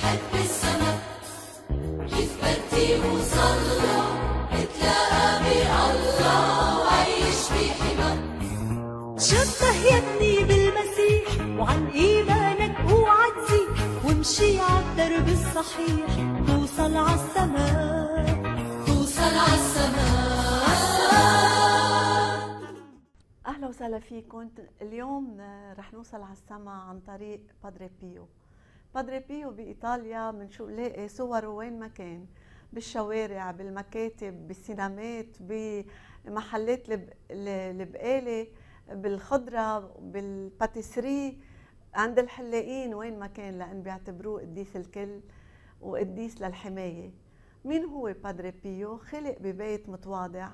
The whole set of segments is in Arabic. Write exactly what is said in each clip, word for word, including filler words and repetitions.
قد السما، يثبت وصلى اتلاقى بالله وعيش في حما. شبه يا ابني بالمسيح وعن ايمانك اوعى تزيد، وامشي عالدرب الصحيح توصل عالسماء، توصل عالسما. أهلا وسهلا فيكم. اليوم رح نوصل على السما عن طريق بادري بيو. بادري بيو بإيطاليا بنشوف نلاقي صوره وين ما كان، بالشوارع، بالمكاتب، بالسينمات، بمحلات البقالة، بالخضرة، بالباتيسري، عند الحلاقين، وين ما كان، لأن بيعتبروه قديس الكل وقديس للحماية. مين هو بادري بيو؟ خلق ببيت متواضع،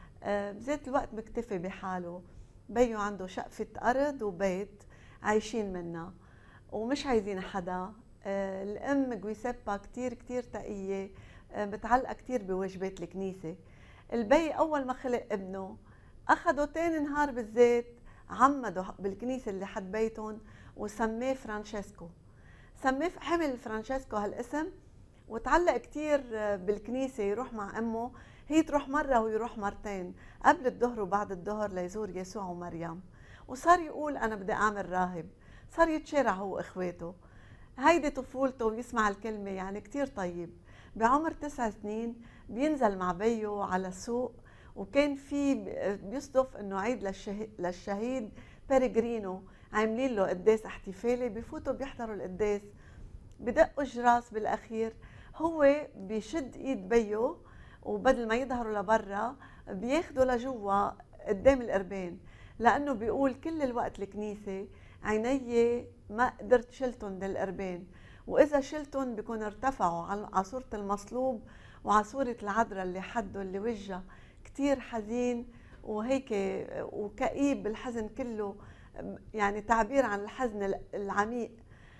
بذات الوقت مكتفي بحاله. بيو عنده شقفة أرض وبيت عايشين منها ومش عايزين حدا. الأم جويسيبا كتير كتير تقية، بتعلق كتير بواجبات الكنيسة. البي أول ما خلق ابنه أخده تاني نهار بالذات عمده بالكنيسة اللي حد بيتهم وسماه فرانشيسكو. سماه حمل فرانشيسكو هالاسم وتعلق كتير بالكنيسة، يروح مع أمه، هي تروح مرة ويروح مرتين قبل الظهر وبعد الظهر ليزور يسوع ومريم. وصار يقول أنا بدي أعمل راهب، صار يتشارع هو وإخواته. هيدي طفولته ويسمع الكلمة، يعني كتير طيب. بعمر تسع سنين بينزل مع بيو على السوق، وكان في بيصدف انه عيد للشهيد, للشهيد بيريغرينو، عاملين له قداس احتفالي، بفوتوا بيحضروا القداس، بدقوا الجراس بالاخير. هو بيشد ايد بيو وبدل ما يظهروا لبرا بياخدوا لجوا قدام القربان، لانه بيقول كل الوقت الكنيسه عيني ما قدرت شلتهم للقربان، واذا شلتهم بيكون ارتفعوا على صوره المصلوب وعلى صوره العذراء اللي حده اللي وجهها كتير حزين وهيك وكئيب بالحزن كله، يعني تعبير عن الحزن العميق.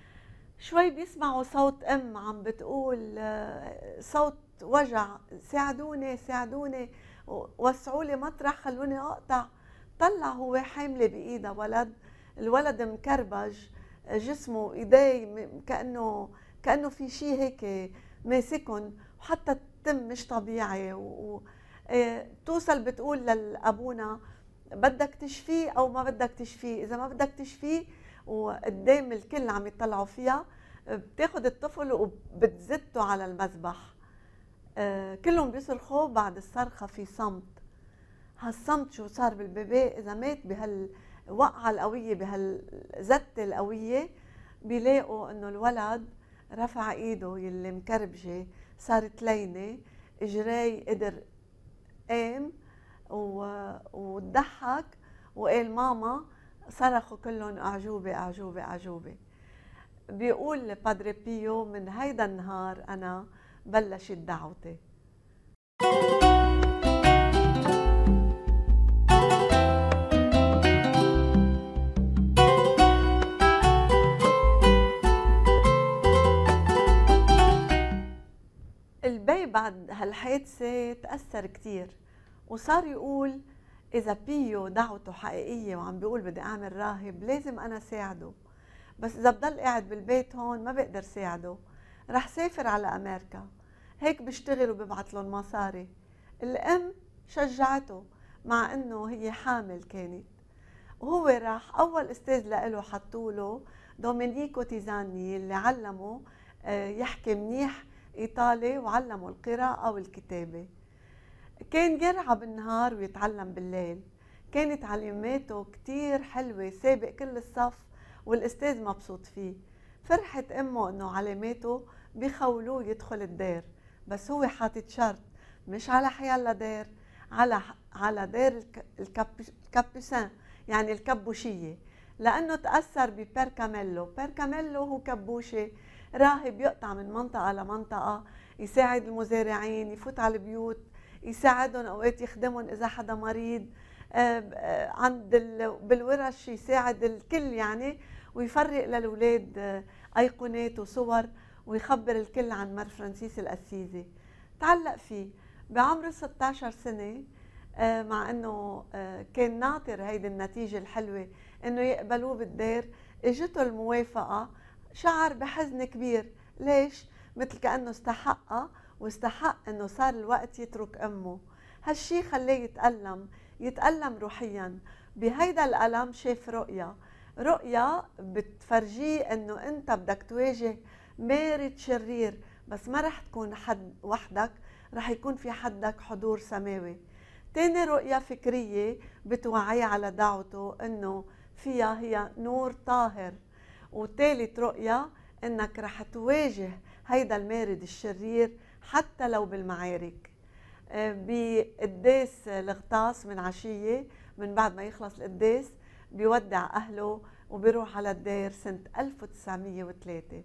شوي بيسمعوا صوت ام عم بتقول صوت وجع، ساعدوني ساعدوني وسعوا لي مطرح خلوني اقطع. طلع هو حامله بايدها ولد، الولد مكربج جسمه، ايديه كانه كانه في شيء هيك ماسكن، وحتى التم مش طبيعي. وتوصل بتقول لابونا بدك تشفيه او ما بدك تشفيه؟ اذا ما بدك تشفيه وقدام الكل عم يطلعوا فيها، بتاخد الطفل وبتزته على المذبح. كلهم بيصرخوا، بعد الصرخه في صمت. هالصمت شو صار بالبيبي؟ اذا مات بهالوقعه القويه بهالزته القويه، بيلاقوا انه الولد رفع ايده يلي مكربجه، صارت لينه، اجري قدر قام وضحك وقال ماما. صرخوا كلهم اعجوبه اعجوبه اعجوبه. بيقول بادري بيو من هيدا النهار انا بلشت دعوتي. البي بعد هالحادثة تأثر كتير وصار يقول إذا بيو دعوته حقيقية وعم بيقول بدي أعمل راهب لازم أنا ساعده، بس إذا بضل قاعد بالبيت هون ما بقدر ساعده. رح سافر على أمريكا، هيك بيشتغل وببعث لهم مصاري. الأم شجعته مع إنه هي حامل كانت، وهو راح. أول أستاذ لإله حطوله دومينيكو تيزاني اللي علمه يحكي منيح إيطالي وعلمه القراءة والكتابة. كان يرعى بالنهار ويتعلم بالليل. كانت علاماته كتير حلوة، سابق كل الصف والأستاذ مبسوط فيه. فرحت أمه إنه علاماته بيخولوه يدخل الدير، بس هو حاطط شرط، مش على حيالله دير، على على دير الكابوسين، يعني الكبوشية، لأنه تأثر ببير كاميلو. بير كاميلو هو كبوشي راهب يقطع من منطقة لمنطقة، يساعد المزارعين، يفوت على البيوت، يساعدهم أوقات، يخدمهم إذا حدا مريض، عند بالورش يساعد الكل يعني، ويفرق للأولاد أيقونات وصور ويخبر الكل عن مر فرانسيس الأسيزي. تعلق فيه بعمر ستة عشر سنة، مع أنه كان ناطر هيدي النتيجة الحلوة أنه يقبلوه بالدير. اجته الموافقة، شعر بحزن كبير ليش؟ مثل كأنه استحقها واستحق انه صار الوقت يترك امه. هالشي خليه يتألم، يتألم روحيا. بهيدا الألم شاف رؤيا، رؤيا بتفرجيه انه انت بدك تواجه مارد شرير، بس ما رح تكون حد وحدك، رح يكون في حدك حضور سماوي. تاني رؤيا فكرية بتوعيه على دعوته انه فيها هي نور طاهر. وثالث رؤيا انك رح تواجه هيدا المارد الشرير حتى لو بالمعارك. بقداس الغطاس من عشية من بعد ما يخلص القداس بيودع أهله وبيروح على الدير سنة ألف وتسعمية وثلاثة.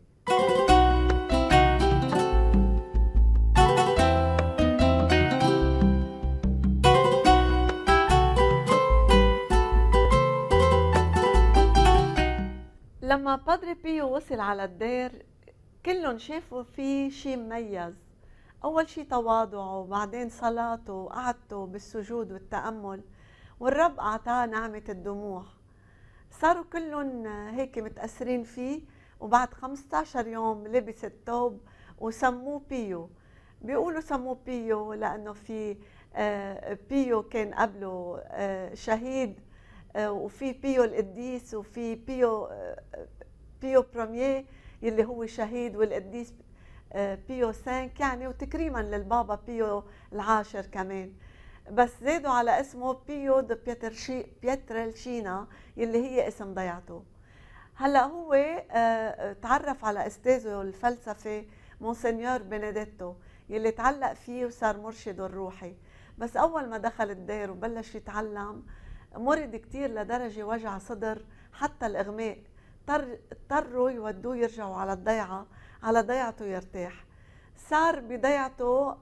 لما بادري بيو وصل على الدير كلهم شافوا فيه شيء مميز. أول شيء تواضعه، وبعدين صلاته وقعدته بالسجود والتأمل، والرب أعطاه نعمة الدموع. صاروا كلهم هيك متأثرين فيه، وبعد خمسة عشر يوم لبس الثوب وسموه بيو. بيقولوا سموه بيو لأنه في بيو كان قبله شهيد، وفي بيو القديس، وفي بيو بيو برومييه يلي هو شهيد، والقديس بيو سانك يعني، وتكريما للبابا بيو العاشر كمان. بس زادوا على اسمه بيو دو بيترشي بيترلشينا يلي هي اسم ضيعته. هلا هو تعرف على استاذه الفلسفي مونسنيور بنديتو يلي تعلق فيه وصار مرشده الروحي. بس اول ما دخل الدير وبلش يتعلم مرض كتير لدرجه وجع صدر حتى الاغماء. اضطروا يودوه يرجعوا على الضيعه، على ضيعته يرتاح. صار بضيعته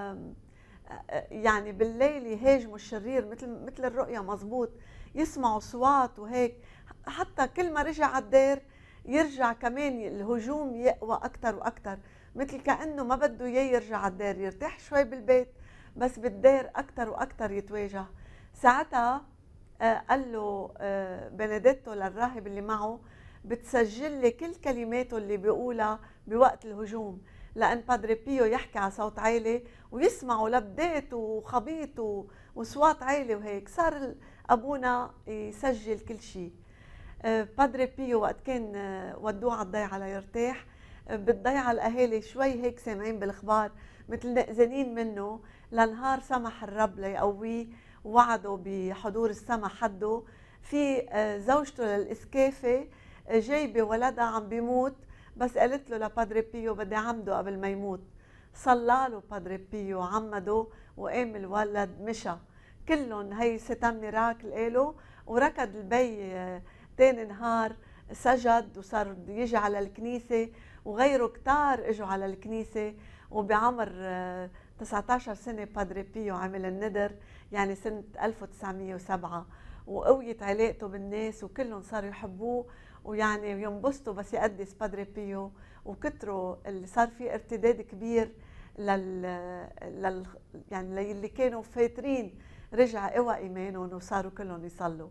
يعني بالليل يهاجموا الشرير مثل مثل الرؤيا مزبوط، يسمعوا اصوات وهيك. حتى كل ما رجع على الدير يرجع كمان الهجوم يقوى اكثر واكثر، مثل كانه ما بده اياه يرجع على الدير، يرتاح شوي بالبيت بس بالدير اكثر واكثر يتواجه. ساعتها قال له بنديتو للراهب اللي معه بتسجل لي كل كلماته اللي بيقولها بوقت الهجوم، لأن بادري بيو يحكي على صوت عالي ويسمعوا لبدات وخبيط وصوات عالي وهيك. صار أبونا يسجل كل شيء. بادري بيو وقت كان ودوه على الضيعة ليرتاح، بالضيعة الأهالي شوي هيك سامعين بالأخبار مثل نقزنين منه، لنهار سمح الرب ليقويه ووعده بحضور السما حده. في زوجته للإسكافي جايبه ولدها عم بيموت، بس قالت له لبادري بيو بدي عمده قبل ما يموت. صلى له بادري بيو عمده وقام الولد مشى. كلهم هي ستم ميراكل قالوا، وركض البي تاني نهار سجد وصار بده يجي على الكنيسه، وغيره كتار اجوا على الكنيسه. وبعمر تسعة عشر سنه بادري بيو عمل الندر، يعني سنه ألف وتسعمية وسبعة، وقويت علاقته بالناس وكلهم صاروا يحبوه ويعني ينبسطوا بس يقدس بادري بيو. وكتروا اللي صار في ارتداد كبير لل, لل... يعني اللي كانوا فاترين رجع قوى ايمانهم وصاروا كلهم يصلوا.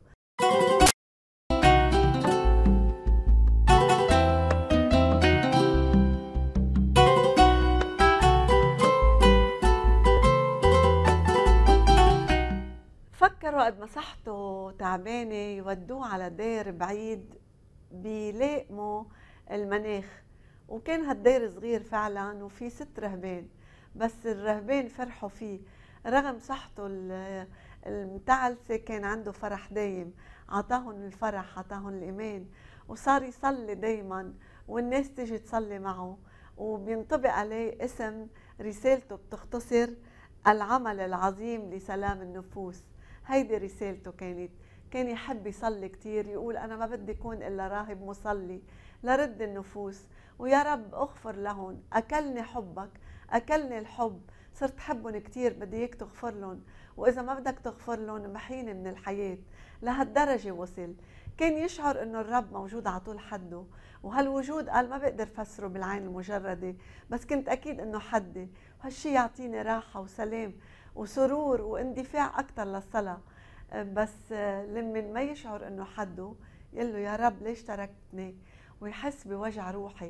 فكروا قد ما صحته تعبانه يودوه على دير بعيد بيلائموا المناخ. وكان هالدير صغير فعلا وفي ست رهبان، بس الرهبان فرحوا فيه رغم صحته المتعلسه. كان عنده فرح دايم، عطاهم الفرح، عطاهم الايمان، وصار يصلي دايما والناس تيجي تصلي معه. وبينطبق عليه اسم رسالته بتختصر العمل العظيم لسلام النفوس. هيدي رسالته كانت. كان يحب يصلي كتير، يقول أنا ما بدي أكون إلا راهب مصلي لرد النفوس، ويا رب أغفر لهم، أكلني حبك، أكلني الحب، صرت حبهم كتير، بدي إياك تغفر لهم، وإذا ما بدك تغفر لهم محيني من الحياة. لهالدرجة وصل. كان يشعر إنه الرب موجود على طول حده، وهالوجود قال ما بقدر فسره بالعين المجردة، بس كنت أكيد إنه حدي، وهالشي يعطيني راحة وسلام وسرور واندفاع أكتر للصلاة. بس لمن ما يشعر انه حده يقول له يا رب ليش تركتني، ويحس بوجع روحي.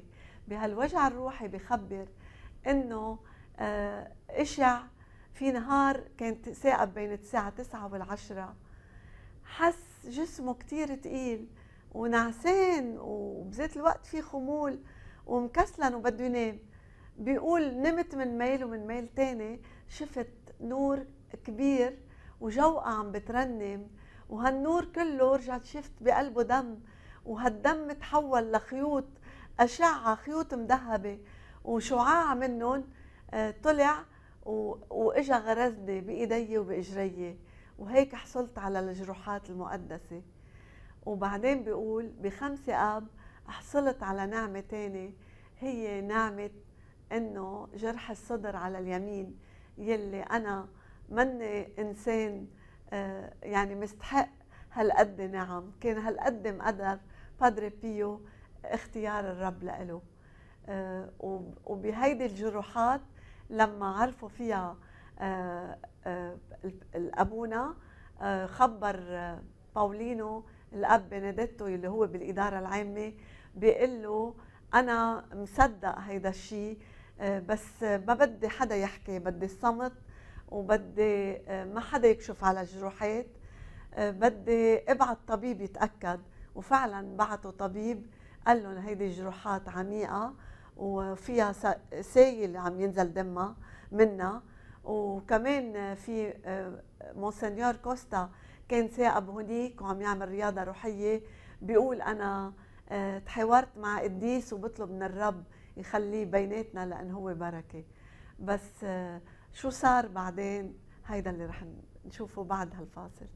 بهالوجع الروحي بخبر انه آه، اشع في نهار كانت ثاقب بين الساعة تسعة والعشرة، حس جسمه كتير تقيل ونعسان وبذات الوقت في خمول ومكسلن وبده ينام. بيقول نمت من ميل ومن ميل تاني شفت نور كبير وجوقة عم بترنم، وهالنور كله رجعت شفت بقلبه دم، وهالدم تحول لخيوط أشعة، خيوط مذهبة وشعاع منهم طلع واجا غرزني بايدي وباجري، وهيك حصلت على الجروحات المقدسة. وبعدين بيقول بخمسة آب حصلت على نعمة تانية، هي نعمة انه جرح الصدر على اليمين، يلي انا مني انسان يعني مستحق هالقد نعم، كان هالقد مقدر بادري بيو اختيار الرب لإله. وبهيدي الجروحات لما عرفوا فيها الأبونا خبر باولينو الأب بنديتو اللي هو بالإدارة العامة، بيقول له أنا مصدق هيدا الشيء، بس ما بدي حدا يحكي، بدي الصمت وبدي ما حدا يكشف على الجروحات، بدي ابعت طبيب يتأكد. وفعلا بعتوا طبيب قال لهم هيدي جروحات عميقة وفيها سايل عم ينزل دمها منها. وكمان في مونسنيور كوستا كان ثاقب هونيك وعم يعمل رياضة روحية، بيقول أنا تحاورت مع قديس وبطلب من الرب يخليه بيناتنا لأنه هو بركة. بس شو صار بعدين هيدا اللي رح نشوفه بعد هالفاصل.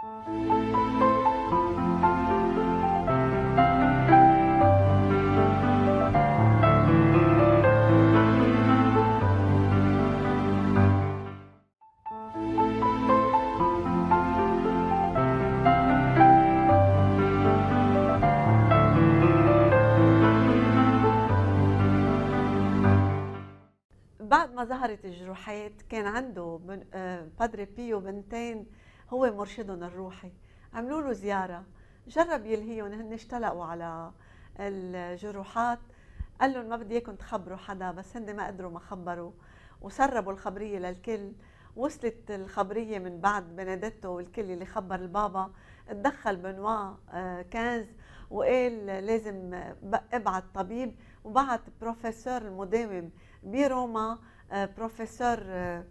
بعد ما ظهرت الجروحات كان عنده بادري بيو بنتين هو مرشدهم الروحي، عملوا له زيارة، جرب يلهيهم، هن اشتلقوا على الجروحات، قال لهم ما بدي اياكم تخبروا حدا، بس هن ما قدروا ما خبروا وسربوا الخبرية للكل. وصلت الخبرية من بعد بنديتو والكل اللي خبر البابا، تدخل بنوا كانز وقال لازم ابعت طبيب، وبعت بروفيسور المداوم بروما بروفيسور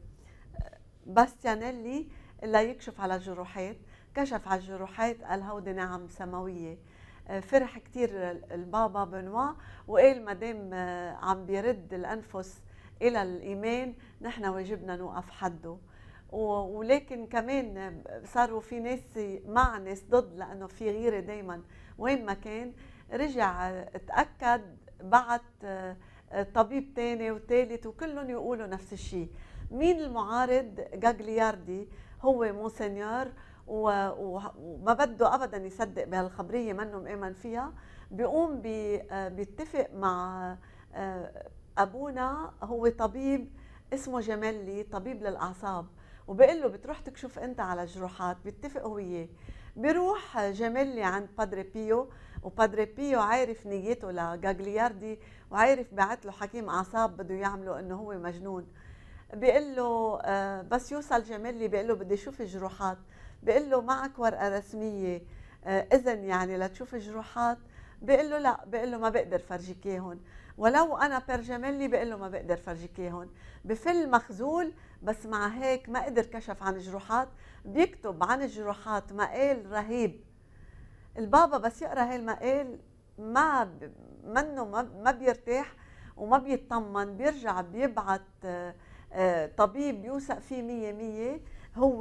باستيانيلي ليكشف على الجروحات. كشف على الجروحات قال هودي نعم سماوية. فرح كتير البابا بنوا وقال ما دام عم بيرد الأنفس إلى الإيمان نحن واجبنا نوقف حده. ولكن كمان صاروا في ناس مع ناس ضد، لأنه في غيرة دايما وين ما كان. رجع تأكد بعت طبيب تاني وثالث وكلهم يقولوا نفس الشيء. مين المعارض؟ جاجلياردي، هو مونسنيور وما بده ابدا يصدق بهالخبريه، منه مآمن فيها. بيقوم بيتفق مع ابونا، هو طبيب اسمه جمالي، طبيب للاعصاب، وبقول له بتروح تكشف انت على الجروحات. بيتفقوا وياه. بيروح جمالي عند بادري بيو، وبادري بيو عارف نيته لجاجلياردي وعارف بعت له حكيم اعصاب بده يعمله انه هو مجنون. بيقول له بس يوصل جمالي بيقول له بدي اشوف الجروحات. بيقول له معك ورقه رسميه اذن يعني لتشوف الجروحات؟ بيقول له لا. بيقول له ما بقدر فرجيك اياهم، ولو انا بير جمالي بيقول له ما بقدر فرجيك اياهم. بفل مخزول، بس مع هيك ما قدر كشف عن الجروحات. بيكتب عن الجروحات مقال رهيب. البابا بس يقرا هاي المقال ما منه ما بيرتاح وما بيطمن. بيرجع بيبعت طبيب يوثق فيه مية مية، هو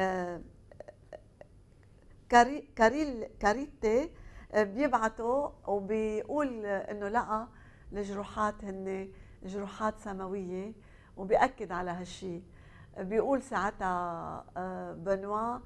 كاريل كاريتي، بيبعته وبيقول انه لقى الجروحات هن جروحات سماويه، وبيأكد على هالشيء. بيقول ساعتها بنوا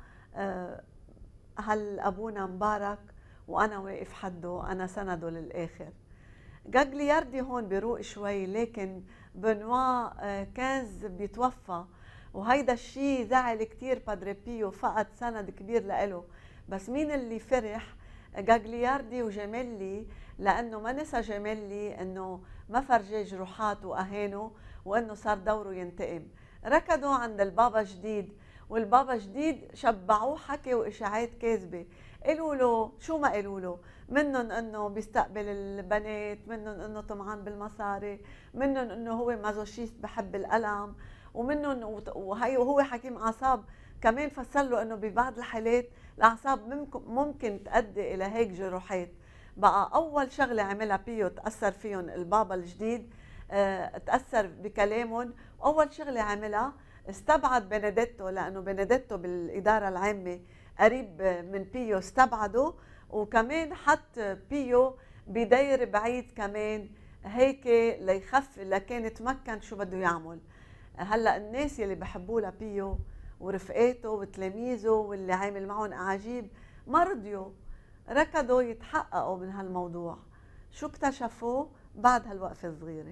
هل ابونا مبارك وانا واقف حده، انا سنده للاخر. جاجلياردي هون بيروق شوي، لكن بنوا كانز بيتوفى، وهيدا الشيء زعل كتير بادري بيو، فقد سند كبير لإله. بس مين اللي فرح؟ جاجلياردي وجمالي، لانه ما نسى جمالي انه ما فرجاه جروحات وأهانه وإنه صار دوره ينتقم. ركضوا عند البابا جديد، والبابا جديد شبعوه حكي وإشاعات كاذبة. قالوا له شو ما قالوا له، منهم انه بيستقبل البنات، منهم انه طمعان بالمصاري، منهم انه هو مازوشيست بحب الألم، ومنهم وهي وهو حكيم اعصاب كمان فسر له انه ببعض الحالات الاعصاب ممكن ممكن تؤدي الى هيك جروحات. بقى اول شغله عملها بيو تاثر فيهم البابا الجديد، اه تاثر بكلامهم، واول شغله عملها استبعد بنديتو، لانه بنديتو بالاداره العامه قريب من بيو استبعده، وكمان حط بيو بداير بعيد كمان هيك ليخف لكان يتمكن شو بده يعمل. هلا الناس يلي بحبوه لبيو ورفقاته وتلاميذه واللي عامل معهم اعاجيب ما رضيوا، ركضوا يتحققوا من هالموضوع. شو اكتشفوا بعد هالوقفه الصغيره؟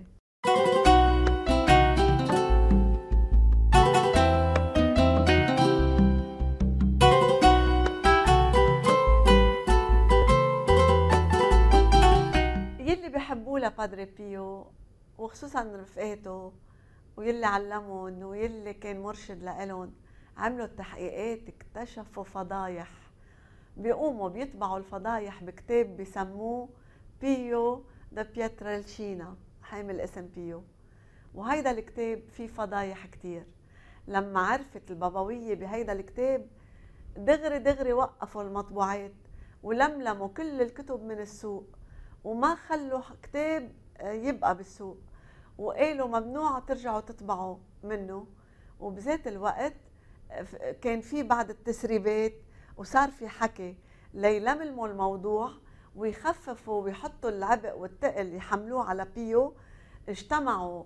يلي بحبوه لبادري بيو وخصوصا رفقاته ويلي علمهم ويلي كان مرشد لإلهم، عملوا التحقيقات اكتشفوا فضايح. بيقوموا بيطبعوا الفضايح بكتاب بسموه بيو دا بيترالشينا، حامل اسم بيو، وهيدا الكتاب فيه فضايح كتير. لما عرفت البابوية بهيدا الكتاب دغري دغري وقفوا المطبوعات ولملموا كل الكتب من السوق، وما خلوا كتاب يبقى بالسوق، وقالوا ممنوع ترجعوا تطبعوا منه. وبذات الوقت كان في بعض التسريبات وصار في حكي ليلملموا الموضوع ويخففوا ويحطوا العبء والثقل يحملوه على بيو. اجتمعوا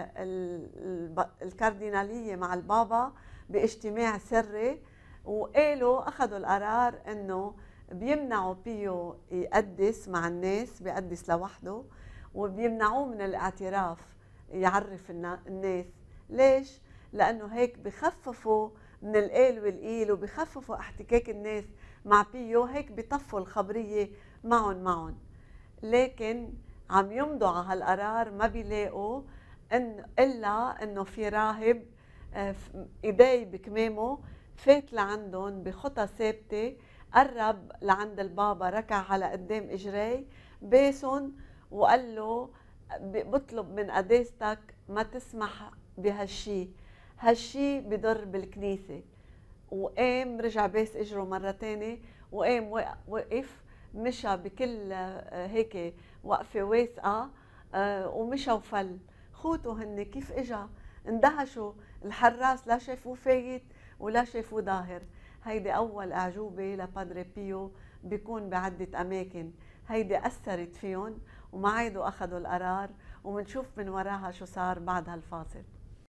الكاردينالية مع البابا باجتماع سري، وقالوا أخذوا القرار أنه بيمنعوا بيو يقدس مع الناس، بيقدس لوحده، وبيمنعوه من الاعتراف يعرف الناس. ليش؟ لأنه هيك بخففوا من القال والقيل وبخففوا احتكاك الناس مع بيو، هيك بيطفوا الخبرية معهم معهم. لكن عم يمضوا على هالقرار ما بيلاقوا إن إلا إنه في راهب إيدي بكمامه فات لعندهم بخطى ثابتة، قرب لعند البابا، ركع على قدام إجري باسن وقال له بطلب من قداستك ما تسمح بهالشي، هالشي بضر بالكنيسة. وقام رجع باس اجره مرة تانية، وقام وقف مشى بكل هيك وقفة واثقة ومشى وفل. خوته هن كيف اجا اندهشوا، الحراس لا شافوه فايت ولا شافوه ظاهر. هيدي أول أعجوبة لبادري بيو بيكون بعدة أماكن، هيدي أثرت فيهم وما عادوا أخذوا القرار، ومنشوف من وراها شو صار بعد هالفاصل.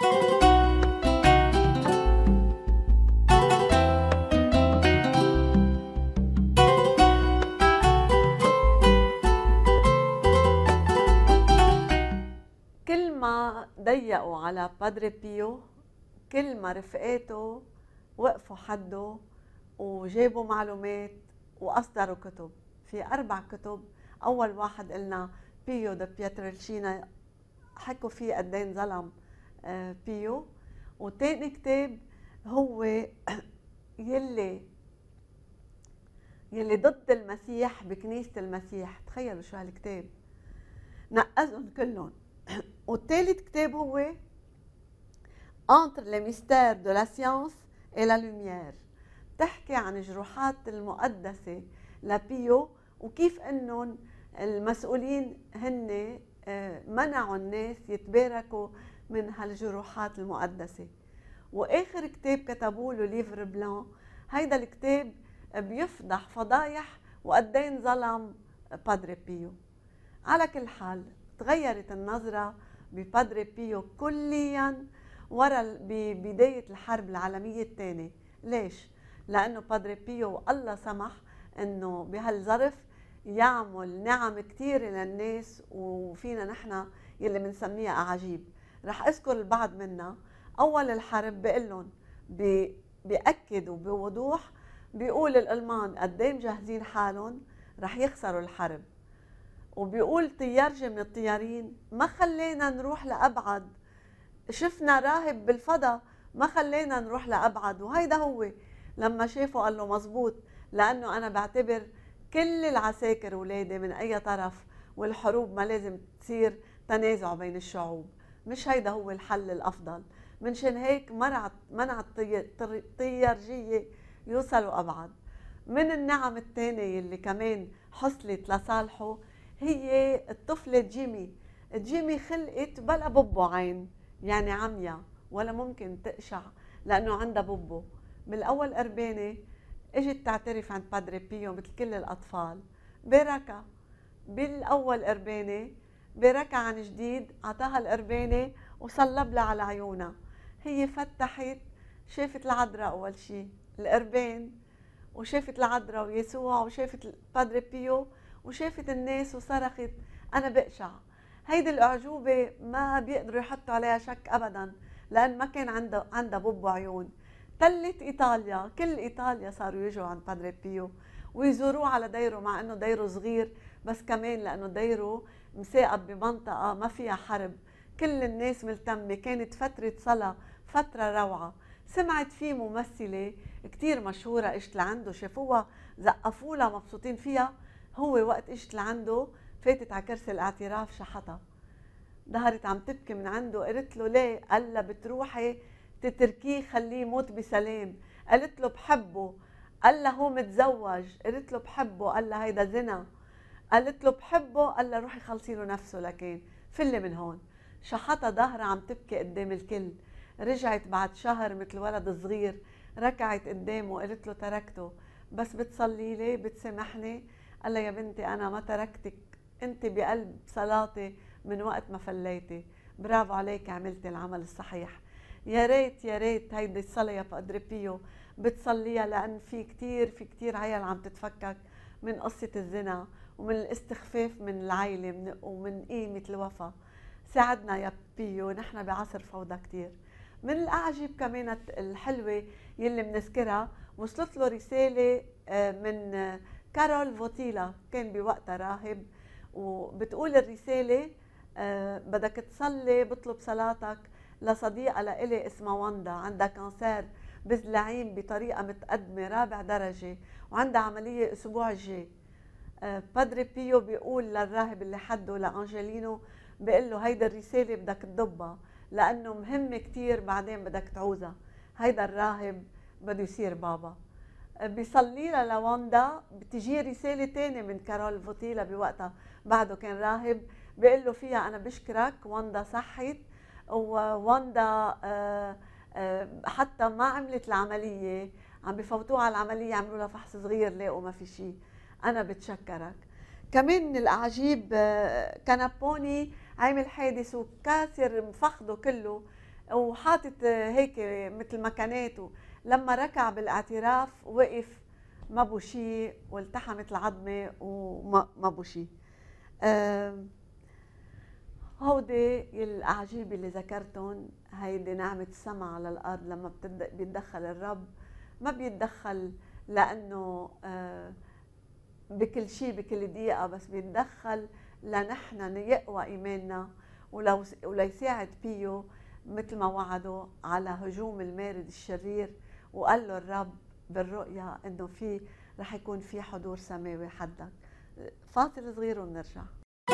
كل ما ضيقوا على بادري بيو كل ما رفقاته وقفوا حده وجابوا معلومات وأصدروا كتب. في أربع كتب. أول واحد قلنا بيو دا بيترالشينا، حكوا فيه قد ايه انظلم بيو. وتاني كتاب هو يلي يلي ضد المسيح بكنيسة المسيح. تخيلوا شو هالكتاب، نقزهم كلهم. والثالث كتاب هو Entre les mystères de la science et la lumière، بتحكي عن الجروحات المقدسة لبيو وكيف انهم المسؤولين هن منعوا الناس يتباركوا من هالجروحات المقدسة. واخر كتاب كتبوا له ليفر بلان، هيدا الكتاب بيفضح فضايح وقد ايه انظلم بادري بيو. على كل حال تغيرت النظرة ببادري بيو كليا ورا ببداية الحرب العالمية الثانية. ليش؟ لأنه بادري بيو الله سمح أنه بهالظرف يعمل نعم كتير للناس، وفينا نحن يلي بنسميها أعاجيب. رح أذكر البعض منها. أول الحرب بيقول لهم بيأكد وبوضوح، بيقول الألمان قد ايه مجهزين حالهم رح يخسروا الحرب، وبيقول طيارجي من الطيارين ما خلينا نروح لأبعد، شفنا راهب بالفضاء ما خلينا نروح لأبعد. وهيدا هو لما شافه قال له مزبوط، لأنه أنا بعتبر كل العساكر ولادي من أي طرف، والحروب ما لازم تصير تنازع بين الشعوب، مش هيدا هو الحل الأفضل. منشان هيك منعت منعت الطيارجية يوصلوا أبعد. من النعم الثانية اللي كمان حصلت لصالحه هي الطفلة جيمي. جيمي خلقت بلا بوبو عين، يعني عمية ولا ممكن تقشع لأنه عندها بوبو. بالأول قربانة اجت تعترف عند بادري بيو مثل كل الأطفال، بركة بالأول قربانة بركة عن جديد عطاها القربانة وصلب لها على عيونها. هي فتحت شافت العذراء أول شيء القربان، وشافت العذراء ويسوع، وشافت بادري بيو، وشافت الناس وصرخت أنا بقشع. هيدي الأعجوبة ما بيقدروا يحطوا عليها شك أبدا، لأن ما كان عندها عندها بوب وعيون. تلت إيطاليا، كل إيطاليا صاروا يجوا عند بادري بيو ويزوروه على ديره، مع أنه ديره صغير، بس كمان لأنه ديره مساقب بمنطقة ما فيها حرب، كل الناس ملتمة، كانت فترة صلاة، فترة روعة. سمعت فيه ممثلة كتير مشهورة اجت لعنده، شافوها زقفوا لها مبسوطين فيها. هو وقت اجت لعنده فاتت على كرسي الاعتراف شحطها، ظهرت عم تبكي من عنده. قالت له ليه؟ قال لها بتروحي تتركيه خليه يموت بسلام. قالت له بحبه. قال لها هو متزوج. قالت له بحبه. قال لها هيدا زنا. قالت له بحبه. قال لها روحي خلصي له نفسه لكن فلي من هون. شحطها ظهرها عم تبكي قدام الكل. رجعت بعد شهر مثل ولد صغير، ركعت قدامه قالت له تركته بس بتصلي لي بتسامحني؟ قال لها يا بنتي انا ما تركتك، انت بقلب صلاتي من وقت ما فليتي، برافو عليك عملتي العمل الصحيح. يا ريت يا ريت هيدي الصلاه يا بادري بيو بتصليها، لان في كتير في كتير عيال عم تتفكك من قصه الزنا ومن الاستخفاف من العائله ومن قيمه الوفا. ساعدنا يا بيو، نحن بعصر فوضى كتير. من الأعجب كمان الحلوة يلي بنذكرها، وصلت له رسالة من كارول فوتيلا، كان بوقتها راهب، وبتقول الرسالة بدك تصلي بطلب صلاتك لصديقة لإلي اسمها واندا، عندها كانسير بزلعين بطريقة متقدمة رابع درجة وعندها عملية الأسبوع الجاي. بادري بيو بيقول للراهب اللي حده لأنجلينو، بيقول له هيدا الرسالة بدك تضبها لأنه مهمة كتير بعدين بدك تعوزها، هيدا الراهب بده يصير بابا. بيصلي لها لواندا، بتجي رسالة تانية من كارول فوتيلا بوقتها بعده كان راهب، بيقول له فيها أنا بشكرك واندا صحت، وواندا حتى ما عملت العملية، عم بفوتوها على العملية عملوا لها فحص صغير لقوا ما في شيء، أنا بتشكرك. كمان من الأعجيب كانابوني عامل حادث وكاسر فخده كله وحاطط هيك مثل مكاناته، لما ركع بالاعتراف وقف ما بو شيء والتحمت العظمه وما بو شيء. هودي الاعاجيب اللي ذكرتهم، هيدي نعمه السماء على الارض. لما بيتدخل الرب ما بيتدخل لانه بكل شيء بكل دقيقه، بس بيتدخل لنحن يقوى ايماننا ولو وليساعد بيو مثل ما وعدوا على هجوم المارد الشرير. وقال له الرب بالرؤيا انه في رح يكون في حضور سماوي حدك. فاصل صغير ونرجع.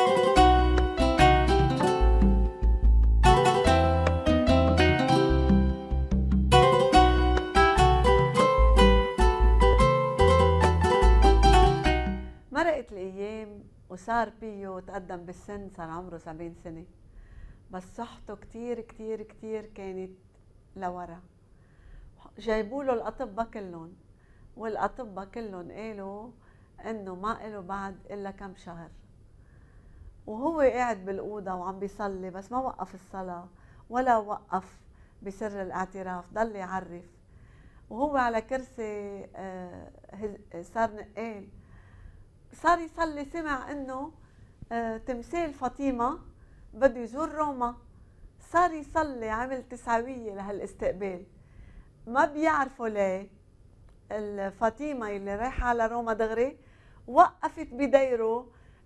مرقت الايام وصار بيو تقدم بالسن، صار عمره سبعين سنة، بس صحته كتير كتير كتير كانت لورا. جايبوا له الأطباء كلهم، والأطباء كلهم قالوا إنه ما له بعد إلا كم شهر. وهو قاعد بالأوضة وعم بيصلي، بس ما وقف الصلاة ولا وقف بسر الاعتراف، ضل يعرف. وهو على كرسي صار نقال، صار يصلي، سمع إنه تمثال فاطمة بده يزور روما، صار يصلي، عمل تسعوية لهالاستقبال. ما بيعرفوا ليه الفاطمة اللي رايحة على روما دغري وقفت بديره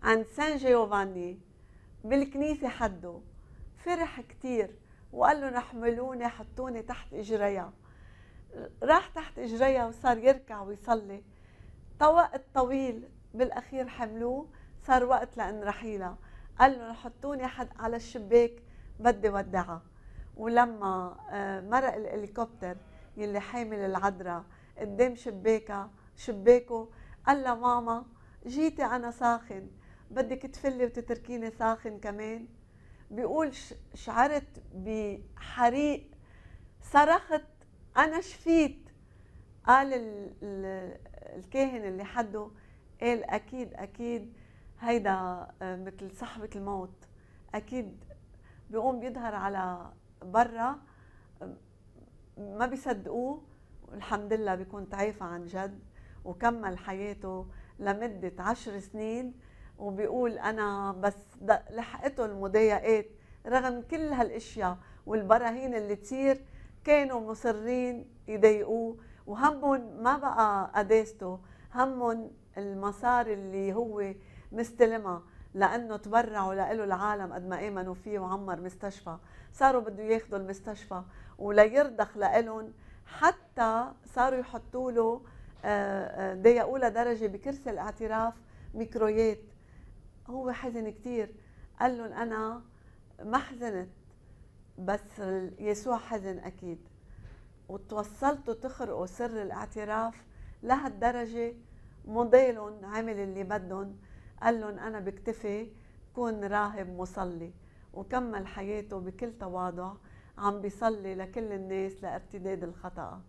عند سان جيوفاني بالكنيسة حده، فرح كتير وقال له احملوني حطوني تحت اجريها. راح تحت اجريها وصار يركع ويصلي. وقت طويل بالاخير حملوه، صار وقت لان رحيلها. قال له حطوني حد على الشباك بدي ودعها. ولما مرق الهليكوبتر يلي حامل العذراء قدام شباكها شباكه، قال لها ماما جيتي انا ساخن، بدك تفلي وتتركيني ساخن كمان؟ بيقول شعرت بحريق، صرخت انا شفيت. قال الكاهن اللي حده، قال اكيد اكيد هيدا مثل صحبة الموت، اكيد. بيقوم بيظهر على برا، ما بيصدقوه، والحمد لله بيكون تعافى عن جد وكمل حياته لمدة عشر سنين. وبيقول أنا بس لحقته المضايقات رغم كل هالاشياء والبراهين اللي تصير، كانوا مصرين يضايقوه، وهمهم ما بقى قداسته، همهم المصاري اللي هو مستلمها، لأنه تبرعوا له العالم قد ما آمنوا فيه وعمر مستشفى. صاروا بده ياخذوا المستشفى وليرضخ لهم، حتى صاروا يحطوا له ضيقوا له درجة بكرسي الاعتراف ميكرويات. هو حزن كتير، قال لهم أنا ما حزنت بس يسوع حزن أكيد. وتوصلتوا تخرقوا سر الاعتراف لهالدرجة، مضيلهم عمل اللي بدهم، قال لهم أنا بكتفي كون راهب مصلي، وكمل حياته بكل تواضع عم بيصلي لكل الناس لارتداد الخطأ.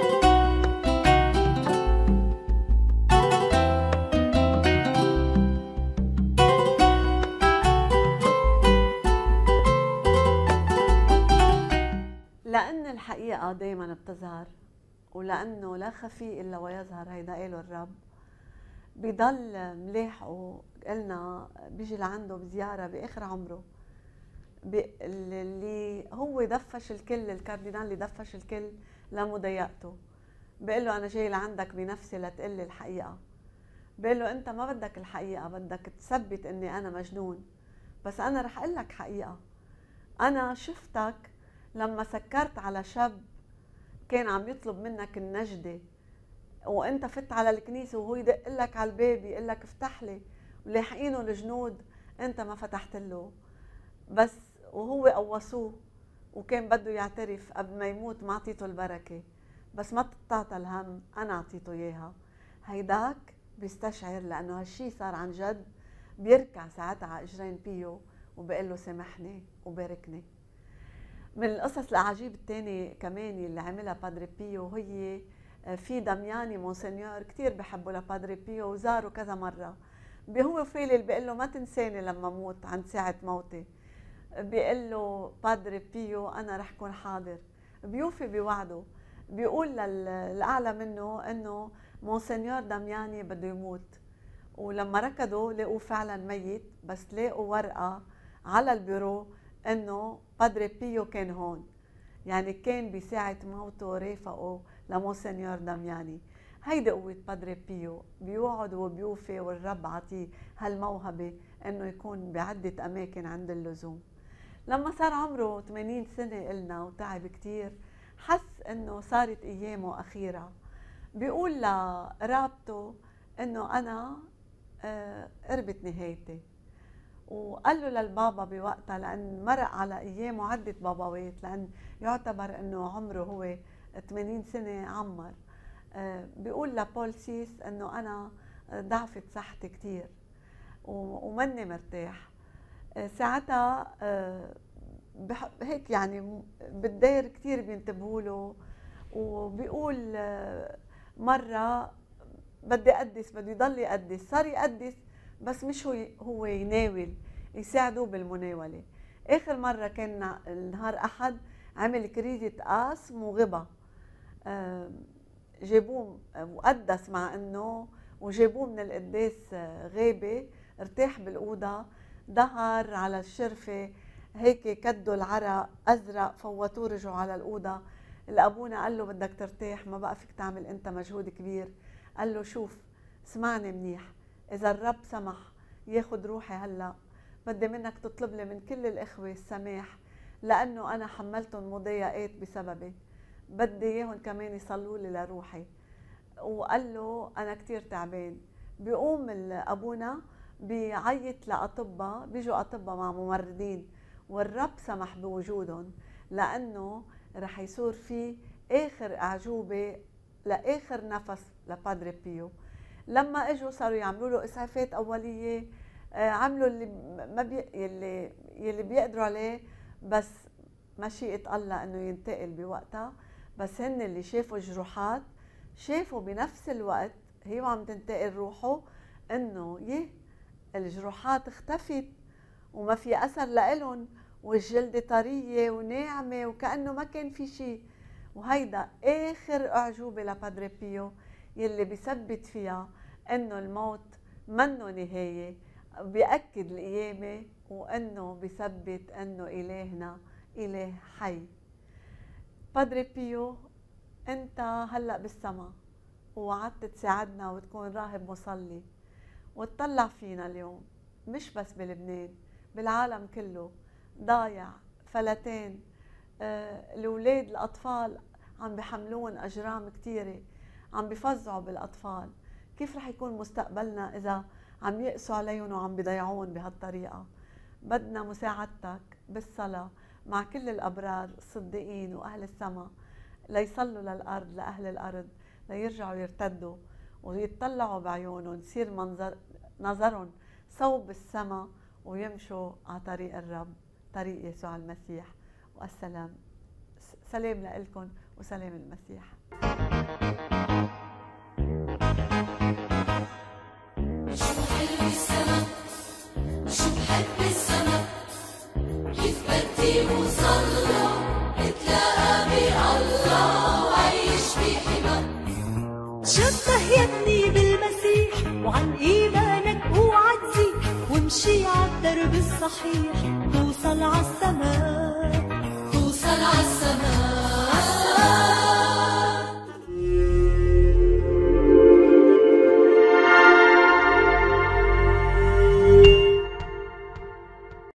لأن الحقيقة دايما بتظهر، ولأنه لا خفي إلا ويظهر، هيدا قاله الرب. بضل ملاحقه، قلنا بيجي لعنده بزيارة بآخر عمره، اللي هو دفش الكل، الكاردينال اللي دفش الكل لمضايقته. بيقول له أنا جاي لعندك بنفسي لتقلي الحقيقة. بيقول له أنت ما بدك الحقيقة، بدك تثبت إني أنا مجنون، بس أنا رح أقول لك حقيقة. أنا شفتك لما سكرت على شاب كان عم يطلب منك النجدة، وانت فت على الكنيسه وهو يدق لك على الباب يقول لك افتح لي، ولاحقينه الجنود انت ما فتحت له، بس وهو قوصوه وكان بده يعترف قبل ما يموت، ما اعطيته البركه، بس ما تتعطى الهم، انا اعطيته اياها. هيداك بيستشعر لانه هالشي صار عن جد، بيركع ساعتها على اجرين بيو وبيقول له سامحني وباركني. من القصص العجيب الثاني كمان اللي عملها بادري بيو، هي في دمياني مونسنيور كثير بحبه لبادري بيو وزاره كذا مره. هو فيلي بيقول له ما تنساني لما موت عند ساعه موتي، بيقول له بادري بيو انا رح كون حاضر، بيوفي بوعده. بيقول للاعلى منه انه مونسنيور دمياني بده يموت، ولما ركضوا لقوه فعلا ميت، بس لقوا ورقه على البيرو انه بادري بيو كان هون، يعني كان بساعة موته رافقه لمونسنيور دمياني. هيدي قوة بادري بيو، بيوعد وبيوفي، والرب عطيه هالموهبة انه يكون بعدة اماكن عند اللزوم. لما صار عمره ثمانين سنة قلنا وتعب كتير، حس انه صارت ايامه اخيرة. بيقول لرابطه انه انا قربت نهايتي، وقال له للبابا بوقتها، لأن مرق على أيامه عدة باباوات، لأن يعتبر أنه عمره هو ثمانين سنة عمر. بيقول لبول سيس أنه أنا ضعفت صحتي كتير ومني مرتاح. ساعتها هيك يعني بالدير كتير بينتبهوا له، وبيقول مرة بدي أقدس، بده يضل يقدس، صار يقدس بس مش هو هو يناول، يساعدوه بالمناولة. آخر مرة كان نهار أحد عمل كريزة قاسم وغبى، جابوه وقدس مع أنه، وجابوه من القداس غابة، ارتاح بالأوضة، ظهر على الشرفة هيك كدوا العرق أزرق، فوتوه رجعوا على الأوضة. الأبونا قال له بدك ترتاح، ما بقى فيك تعمل أنت مجهود كبير. قال له شوف اسمعني منيح، إذا الرب سمح ياخد روحي هلا، بدي منك تطلب لي من كل الاخوه السماح، لانه انا حملتهم مضايقات بسببي، بدي اياهم كمان يصلوا لي لروحي. وقال له انا كثير تعبان. بيقوم ابونا بيعيط لاطباء، بيجوا اطباء مع ممرضين، والرب سمح بوجودهم لانه رح يصير في اخر اعجوبه لاخر نفس لبادري بيو. لما اجوا صاروا يعملوا له اسعافات اوليه، عملوا اللي ما بي... يلي يلي بيقدروا عليه، بس مشيئة الله انه ينتقل بوقتها. بس هن اللي شافوا جروحات شافوا بنفس الوقت هي عم تنتقل روحه انه يه الجروحات اختفت وما في اثر لإلهم، والجلد طريه وناعمه وكانه ما كان في شيء. وهيدا اخر اعجوبه لبادري بيو يلي بيثبت فيها انه الموت منه نهايه، بيأكد القيامه، وانه بيثبت انه الهنا اله حي. بادري بيو انت هلا بالسما ووعدت تساعدنا وتكون راهب مصلي، وتطلع فينا اليوم مش بس بلبنان، بالعالم كله ضايع فلتان. آه الاولاد الاطفال عم بيحملون اجرام كثيره، عم بيفزعوا بالاطفال. كيف رح يكون مستقبلنا اذا عم يقسوا عليهم وعم بيضيعون بهالطريقه؟ بدنا مساعدتك بالصلاه مع كل الابرار الصديقين واهل السماء ليصلوا للارض، لاهل الارض، ليرجعوا يرتدوا ويتطلعوا بعيونهم، يصير منظر نظرهم صوب السماء، ويمشوا على طريق الرب، طريق يسوع المسيح. والسلام، سلام لكم وسلام المسيح. شو بحب السما، شو بحب السما، كيف بدي وصلى اتلاقى بالله وعيش بحما. شبه يا ابني بالمسيح وعن ايمانك اوعى تزيد، وامشي عالدرب الصحيح توصل عالسما، توصل عالسما.